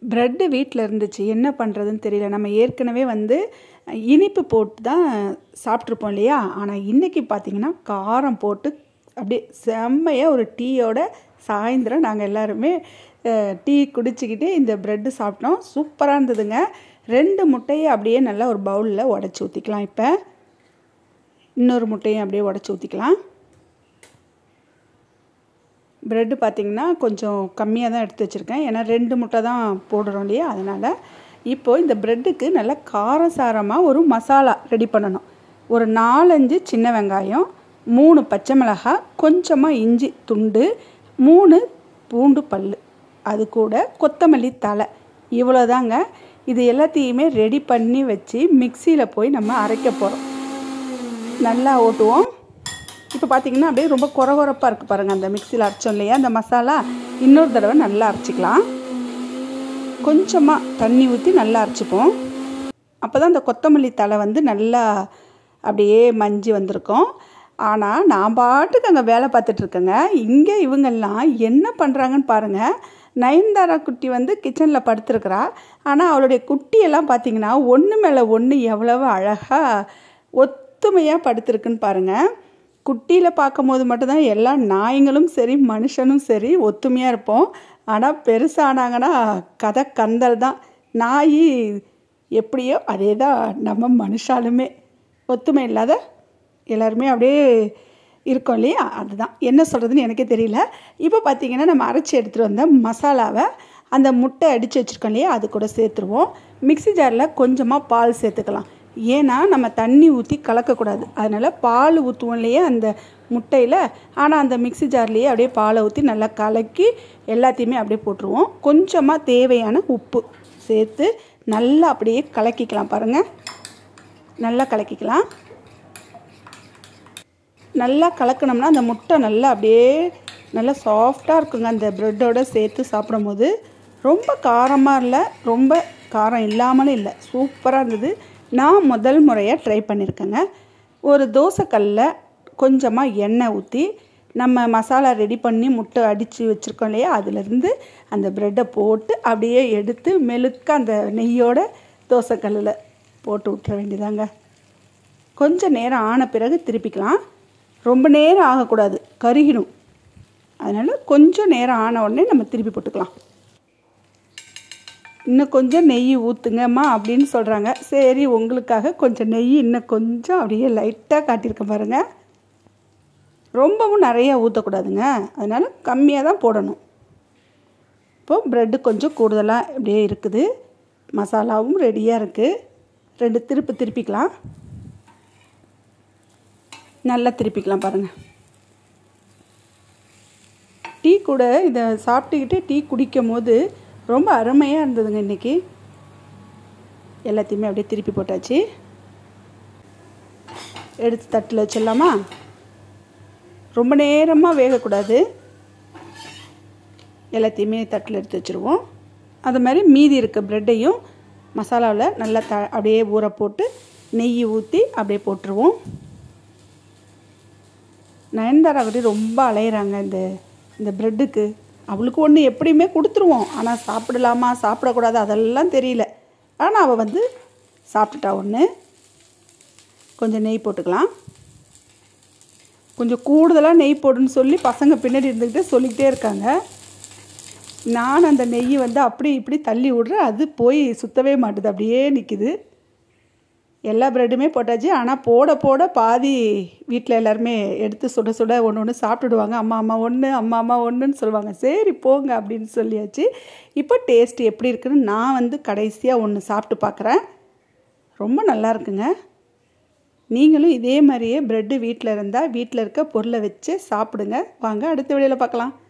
Bread வீட்டில் இருந்துச்சு, என்ன பண்ணுறதுன்னு தெரியல. நம்ம ஏற்கனவே இனிப்பு போட்டு தான் சாப்பிட்ருப்போம் இல்லையா? ஆனால் இன்றைக்கி பார்த்திங்கன்னா காரம் போட்டு அப்படியே செம்மையாக ஒரு டீயோட சாயந்தரம் நாங்கள் எல்லாருமே டீ குடிச்சிக்கிட்டு இந்த ப்ரெட்டு சாப்பிட்டோம். சூப்பராக இருந்ததுங்க. 2 முட்டையை அப்படியே நல்லா ஒரு பவுலில் உடச்சி ஊற்றிக்கலாம். இப்போ இன்னொரு முட்டையும் அப்படியே உடச்சி ஊற்றிக்கலாம். ப்ரெட்டு பார்த்திங்கன்னா கொஞ்சம் கம்மியாக தான் எடுத்து வச்சுருக்கேன், ஏன்னா 2 முட்டை தான் போடுறோம் இல்லையா? அதனால் இப்போது இந்த ப்ரெட்டுக்கு நல்லா காரசாரமாக ஒரு மசாலா ரெடி பண்ணணும். ஒரு 4-5 சின்ன வெங்காயம், 3 பச்சை மிளகாய், கொஞ்சமாக இஞ்சி துண்டு, 3 பூண்டு பல், அது கூட கொத்தமல்லி தழை, இவ்வளோதாங்க. இது எல்லாத்தையுமே ரெடி பண்ணி வச்சு மிக்சியில் போய் நம்ம அரைக்க போகிறோம். நல்லா ஓட்டுவோம். இப்போ பார்த்திங்கன்னா அப்படியே ரொம்ப கொரகொரப்பாக இருக்குது பாருங்கள். அந்த மிக்சியில் அரைச்சோம் இல்லையா அந்த மசாலா, இன்னொரு தடவை நல்லா அரைச்சிக்கலாம். கொஞ்சமாக தண்ணி ஊற்றி நல்லா அரைச்சிப்போம். அப்போ தான் அந்த கொத்தமல்லி தழை நல்லா அப்படியே மஞ்சி வந்திருக்கும். ஆனால் நான் பாட்டுக்கு அங்கே வேலை பார்த்துட்ருக்கேங்க. இங்கே இவங்கெல்லாம் என்ன பண்ணுறாங்கன்னு பாருங்கள். நயன்தாரா குட்டி கிச்சனில் படுத்துருக்குறா. ஆனால் அவளுடைய குட்டியெல்லாம் பார்த்திங்கன்னா ஒன்று மேலே ஒன்று எவ்வளவு அழகாக ஒத்துமையாக படுத்துருக்குன்னு பாருங்கள். குட்டியில் பார்க்கும்போது மட்டும்தான் எல்லா நாய்களும் சரி மனுஷனும் சரி ஒத்துமையாக இருப்போம். ஆனால் பெருசானாங்கன்னா கதை கந்தல் தான். நாய் எப்படியோ அதே தான் நம்ம மனுஷாலுமே ஒத்துமை இல்லாத எல்லாருமே அப்படியே இருக்கோம் இல்லையா? அதுதான் என்ன சொல்கிறதுன்னு எனக்கே தெரியல. இப்போ பார்த்திங்கன்னா நம்ம அரைச்சி எடுத்துகிட்டு வந்த மசாலாவை அந்த முட்டை அடித்து வச்சுருக்கோம் இல்லையா, அது கூட சேர்த்துருவோம். மிக்ஸி ஜாரில் கொஞ்சமாக பால் சேர்த்துக்கலாம். ஏன்னா நம்ம தண்ணி ஊற்றி கலக்கக்கூடாது, அதனால் பால் ஊற்றுவோம் இல்லையா அந்த முட்டையில். ஆனால் அந்த மிக்ஸி ஜார்லேயே அப்படியே பாலை ஊற்றி நல்லா கலக்கி எல்லாத்தையுமே அப்படியே போட்டுருவோம். கொஞ்சமாக தேவையான உப்பு சேர்த்து நல்லா அப்படியே கலக்கிக்கலாம். பாருங்கள், நல்லா கலக்கிக்கலாம். நல்லா கலக்கணும்னா அந்த முட்டை நல்லா அப்படியே நல்லா சாஃப்டாக இருக்குங்க. அந்த ப்ரெட்டோடு சேர்த்து சாப்பிடும் போது ரொம்ப காரமாக இல்லை, ரொம்ப காரம் இல்லாமலும் இல்லை, சூப்பராக இருந்தது. நான் முதல் முறையாக ட்ரை பண்ணியிருக்கேங்க. ஒரு தோசைக்கல்லில் கொஞ்சமாக எண்ணெய் ஊற்றி நம்ம மசாலா ரெடி பண்ணி முட்டை அடித்து வச்சுருக்கோம் இல்லையா, அதிலேருந்து அந்த ப்ரெட்டை போட்டு அப்படியே எடுத்து மெழுக்க அந்த நெய்யோட தோசைக்கல்லில் போட்டு விட்டுற வேண்டியதாங்க. கொஞ்சம் நேரம் ஆன பிறகு திருப்பிக்கலாம். ரொம்ப நேரம் ஆகக்கூடாது, கருகிடும். அதனால் கொஞ்சம் நேரம் ஆன உடனே நம்ம திருப்பி போட்டுக்கலாம். இன்னும் கொஞ்சம் நெய் ஊற்றுங்கம்மா அப்படின்னு சொல்கிறாங்க. சரி, உங்களுக்காக கொஞ்சம் நெய் இன்னும் கொஞ்சம் அப்படியே லைட்டாக காட்டியிருக்கேன் பாருங்கள். ரொம்பவும் நிறையா ஊற்றக்கூடாதுங்க, அதனால் கம்மியாக தான் போடணும். இப்போது ப்ரெட்டு கொஞ்சம் கூடுதலாக அப்படியே இருக்குது, மசாலாவும் ரெடியாக இருக்குது. 2 திருப்பிக்கலாம். நல்லா திருப்பிக்கலாம் பாருங்கள். டீ கூட இதை சாப்பிட்டுக்கிட்டு டீ குடிக்கும் போது ரொம்ப அருமையாக இருந்ததுங்க. இன்றைக்கி எல்லாத்தையுமே அப்படியே திருப்பி போட்டாச்சு. எடுத்து தட்டில் வச்சிடலாமா? ரொம்ப நேரமாக வேகக்கூடாது. எல்லாத்தையுமே தட்டில் எடுத்து வச்சுருவோம். அது மாதிரி மீதி இருக்க ப்ரெட்டையும் மசாலாவில் நல்லா அப்படியே ஊற போட்டு நெய் ஊற்றி அப்படியே போட்டுருவோம். நயன்தாரா குட்டி ரொம்ப அலையிறாங்க இந்த ப்ரெட்டுக்கு. அவளுக்கு ஒன்று எப்படியுமே கொடுத்துருவோம், ஆனால் சாப்பிடலாமா சாப்பிடக்கூடாது அதெல்லாம் தெரியல. ஆனால் அவள் சாப்பிட்டுட்டா. ஒன்று கொஞ்சம் நெய் போட்டுக்கலாம். கொஞ்சம் கூடுதலாக நெய் போடுன்னு சொல்லி பசங்க பின்னாடி இருந்துக்கிட்டே சொல்லிக்கிட்டே இருக்காங்க. நான் அந்த நெய் அப்படி இப்படி தள்ளி விட்றேன், அது போய் சுற்றவே மாட்டுது, அப்படியே நிற்கிது. எல்லா ப்ரெட்டுமே போட்டாச்சு. ஆனால் போட போட பாதி வீட்டில் எல்லாருமே எடுத்து சுட சுட ஒன்று சாப்பிட்டுடுவாங்க. அம்மா அம்மா ஒன்று, அம்மா அம்மா ஒன்றுன்னு சொல்லுவாங்க. சரி போங்க அப்படின்னு சொல்லியாச்சு. இப்போ டேஸ்ட் எப்படி இருக்குன்னு நான் கடைசியாக ஒன்று சாப்பிட்டு பார்க்குறேன். ரொம்ப நல்லா இருக்குங்க. நீங்களும் இதே மாதிரியே ப்ரெட்டு வீட்டில் இருந்தால் வீட்டில் இருக்க பொருளை வச்சு சாப்பிடுங்க. வாங்க அடுத்த வீடியோவில் பார்க்கலாம்.